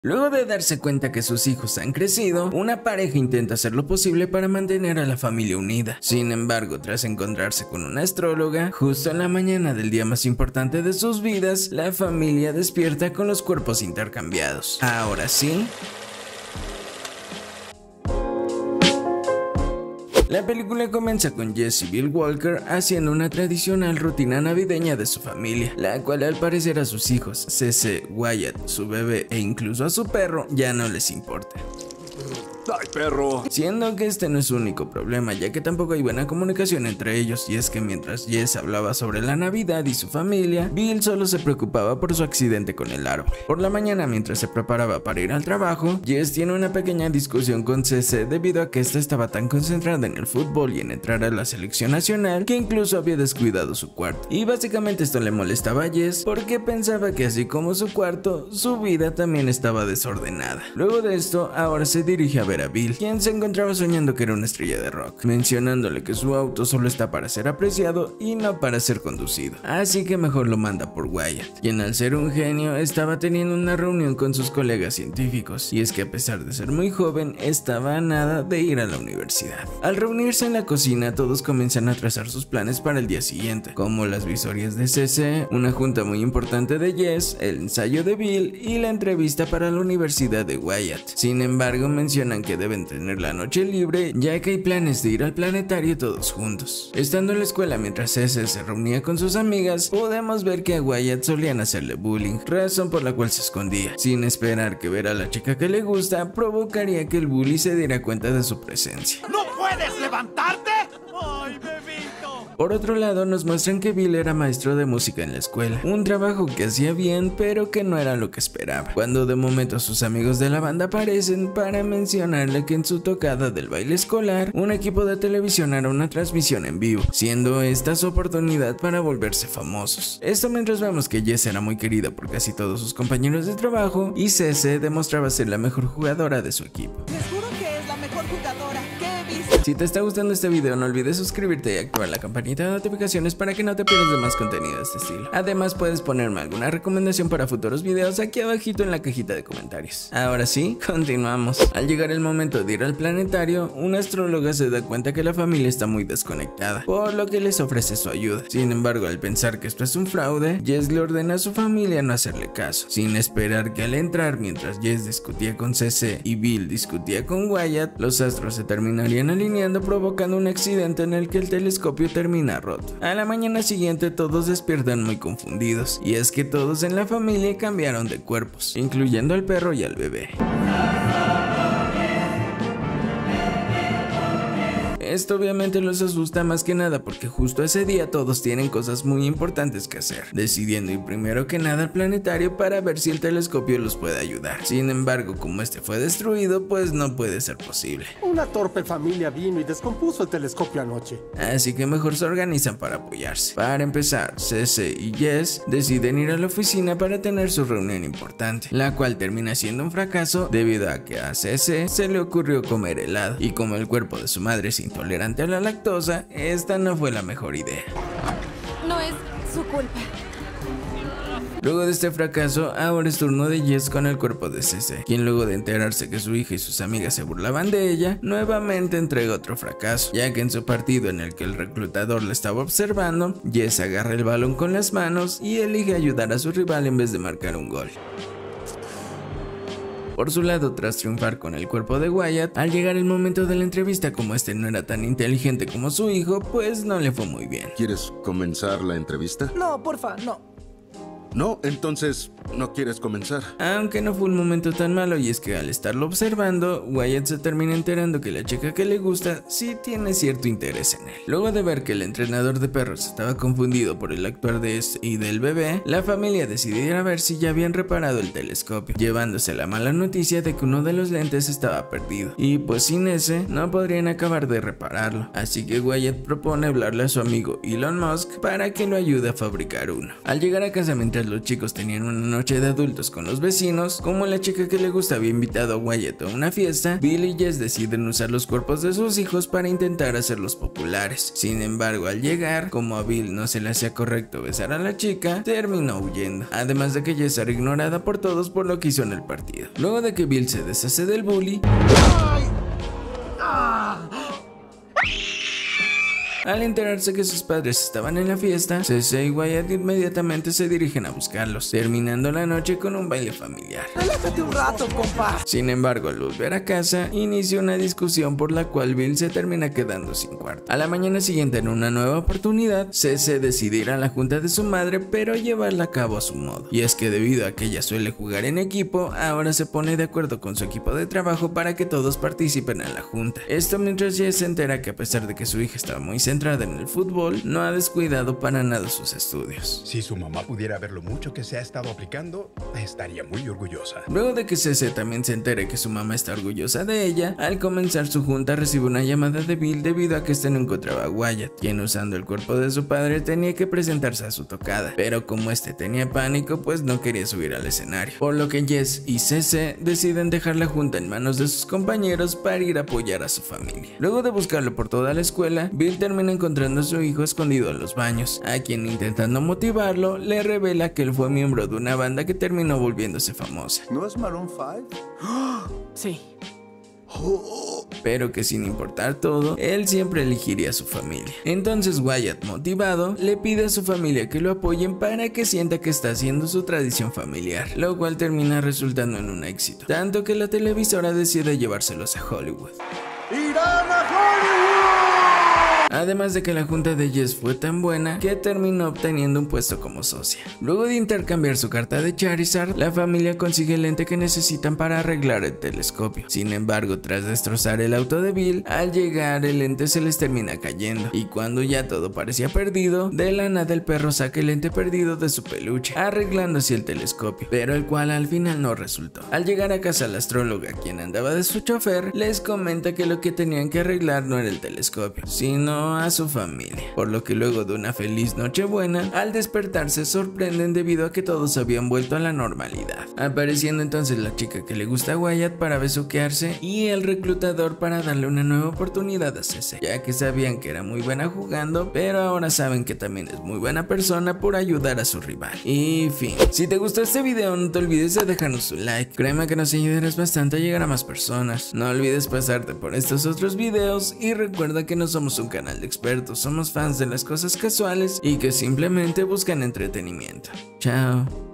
Luego de darse cuenta que sus hijos han crecido, una pareja intenta hacer lo posible para mantener a la familia unida. Sin embargo, tras encontrarse con una astróloga, justo en la mañana del día más importante de sus vidas, la familia despierta con los cuerpos intercambiados. Ahora sí, la película comienza con Jess y Bill Walker haciendo una tradicional rutina navideña de su familia, la cual al parecer a sus hijos, CC, Wyatt, su bebé e incluso a su perro ya no les importa. ¡Ay, perro! Siendo que este no es su único problema, ya que tampoco hay buena comunicación entre ellos, y es que mientras Jess hablaba sobre la Navidad y su familia, Bill solo se preocupaba por su accidente con el árbol. Por la mañana, mientras se preparaba para ir al trabajo, Jess tiene una pequeña discusión con CC debido a que esta estaba tan concentrada en el fútbol y en entrar a la selección nacional que incluso había descuidado su cuarto. Y básicamente esto le molestaba a Jess porque pensaba que así como su cuarto, su vida también estaba desordenada. Luego de esto, ahora se dirige a ver a Bill, quien se encontraba soñando que era una estrella de rock, mencionándole que su auto solo está para ser apreciado y no para ser conducido, así que mejor lo manda por Wyatt, quien al ser un genio estaba teniendo una reunión con sus colegas científicos, y es que a pesar de ser muy joven, estaba a nada de ir a la universidad. Al reunirse en la cocina, todos comienzan a trazar sus planes para el día siguiente, como las visorias de CC, una junta muy importante de Jess, el ensayo de Bill y la entrevista para la universidad de Wyatt. Sin embargo, mencionan que deben tener la noche libre, ya que hay planes de ir al planetario todos juntos. Estando en la escuela mientras CC se reunía con sus amigas, podemos ver que a Wyatt solían hacerle bullying, razón por la cual se escondía, sin esperar que ver a la chica que le gusta provocaría que el bully se diera cuenta de su presencia. ¡No puedes levantarte! ¡Ay, bebito! Por otro lado, nos muestran que Bill era maestro de música en la escuela, un trabajo que hacía bien pero que no era lo que esperaba, cuando de momento sus amigos de la banda aparecen para mencionarle que en su tocada del baile escolar, un equipo de televisión hará una transmisión en vivo, siendo esta su oportunidad para volverse famosos. Esto mientras vemos que Jess era muy querida por casi todos sus compañeros de trabajo y CC demostraba ser la mejor jugadora de su equipo. Les juro que es la mejor jugadora que he visto. Si te está gustando este video, no olvides suscribirte y activar la campanita de notificaciones para que no te pierdas de más contenido de este estilo. Además, puedes ponerme alguna recomendación para futuros videos aquí abajito en la cajita de comentarios. Ahora sí, continuamos. Al llegar el momento de ir al planetario, una astróloga se da cuenta que la familia está muy desconectada, por lo que les ofrece su ayuda. Sin embargo, al pensar que esto es un fraude, Jess le ordena a su familia no hacerle caso, sin esperar que al entrar, mientras Jess discutía con CC y Bill discutía con Wyatt, los astros se terminarían alineando, provocando un accidente en el que el telescopio termina roto. A la mañana siguiente todos despiertan muy confundidos, y es que todos en la familia cambiaron de cuerpos, incluyendo al perro y al bebé. Esto obviamente los asusta más que nada porque justo ese día todos tienen cosas muy importantes que hacer, decidiendo ir primero que nada al planetario para ver si el telescopio los puede ayudar. Sin embargo, como este fue destruido, pues no puede ser posible. Una torpe familia vino y descompuso el telescopio anoche. Así que mejor se organizan para apoyarse. Para empezar, CC y Jess deciden ir a la oficina para tener su reunión importante, la cual termina siendo un fracaso debido a que a CC se le ocurrió comer helado, y como el cuerpo de su madre es intolerante a la lactosa, esta no fue la mejor idea. No es su culpa. Luego de este fracaso, ahora es turno de Jess con el cuerpo de CC, quien luego de enterarse que su hija y sus amigas se burlaban de ella, nuevamente entrega otro fracaso, ya que en su partido en el que el reclutador la estaba observando, Jess agarra el balón con las manos y elige ayudar a su rival en vez de marcar un gol. Por su lado, tras triunfar con el cuerpo de Wyatt, al llegar el momento de la entrevista, como este no era tan inteligente como su hijo, pues no le fue muy bien. ¿Quieres comenzar la entrevista? No, porfa, no. No, entonces no quieres comenzar. Aunque no fue un momento tan malo, y es que al estarlo observando, Wyatt se termina enterando que la chica que le gusta sí tiene cierto interés en él. Luego de ver que el entrenador de perros estaba confundido por el actuar de este y del bebé, la familia decidió ir a ver si ya habían reparado el telescopio, llevándose la mala noticia de que uno de los lentes estaba perdido, y pues sin ese no podrían acabar de repararlo. Así que Wyatt propone hablarle a su amigo Elon Musk para que lo ayude a fabricar uno. Al llegar a casa mientras mientras los chicos tenían una noche de adultos con los vecinos, como la chica que le gusta había invitado a Wyatt a una fiesta, Bill y Jess deciden usar los cuerpos de sus hijos para intentar hacerlos populares. Sin embargo, al llegar, como a Bill no se le hacía correcto besar a la chica, terminó huyendo, además de que Jess era ignorada por todos por lo que hizo en el partido. Luego de que Bill se deshace del bully, al enterarse que sus padres estaban en la fiesta, CC y Wyatt inmediatamente se dirigen a buscarlos, terminando la noche con un baile familiar. Relájate un rato, compa. Sin embargo, al volver a casa, inicia una discusión por la cual Bill se termina quedando sin cuarto. A la mañana siguiente, en una nueva oportunidad, CC decide ir a la junta de su madre, pero llevarla a cabo a su modo. Y es que debido a que ella suele jugar en equipo, ahora se pone de acuerdo con su equipo de trabajo para que todos participen en la junta. Esto mientras Jess se entera que a pesar de que su hija estaba muy centrada en el fútbol, no ha descuidado para nada sus estudios. Si su mamá pudiera ver lo mucho que se ha estado aplicando, estaría muy orgullosa. Luego de que CC también se entere que su mamá está orgullosa de ella, al comenzar su junta recibe una llamada de Bill debido a que este no encontraba a Wyatt, quien usando el cuerpo de su padre tenía que presentarse a su tocada, pero como este tenía pánico, pues no quería subir al escenario, por lo que Jess y CC deciden dejar la junta en manos de sus compañeros para ir a apoyar a su familia. Luego de buscarlo por toda la escuela, Bill termina encontrando a su hijo escondido en los baños, a quien intentando motivarlo, le revela que él fue miembro de una banda que terminó volviéndose famosa. ¿No es Maroon 5? Sí. Pero que sin importar todo, él siempre elegiría a su familia. Entonces Wyatt, motivado, le pide a su familia que lo apoyen para que sienta que está haciendo su tradición familiar, lo cual termina resultando en un éxito, tanto que la televisora decide llevárselos a Hollywood. ¡Irán a Hollywood! Además de que la junta de Jess fue tan buena que terminó obteniendo un puesto como socia. Luego de intercambiar su carta de Charizard, la familia consigue el lente que necesitan para arreglar el telescopio. Sin embargo, tras destrozar el auto de Bill, al llegar el lente se les termina cayendo, y cuando ya todo parecía perdido, de la nada el perro saca el lente perdido de su peluche, arreglando así el telescopio, pero el cual al final no resultó. Al llegar a casa, la astróloga, quien andaba de su chofer, les comenta que lo que tenían que arreglar no era el telescopio, sino a su familia, por lo que luego de una feliz nochebuena, al despertar se sorprenden debido a que todos habían vuelto a la normalidad, apareciendo entonces la chica que le gusta a Wyatt para besuquearse y el reclutador para darle una nueva oportunidad a CC, ya que sabían que era muy buena jugando, pero ahora saben que también es muy buena persona por ayudar a su rival. Y fin, si te gustó este video no te olvides de dejarnos un like, créeme que nos ayudarás bastante a llegar a más personas. No olvides pasarte por estos otros videos y recuerda que no somos un canal de expertos, somos fans de las cosas casuales y que simplemente buscan entretenimiento. Chao.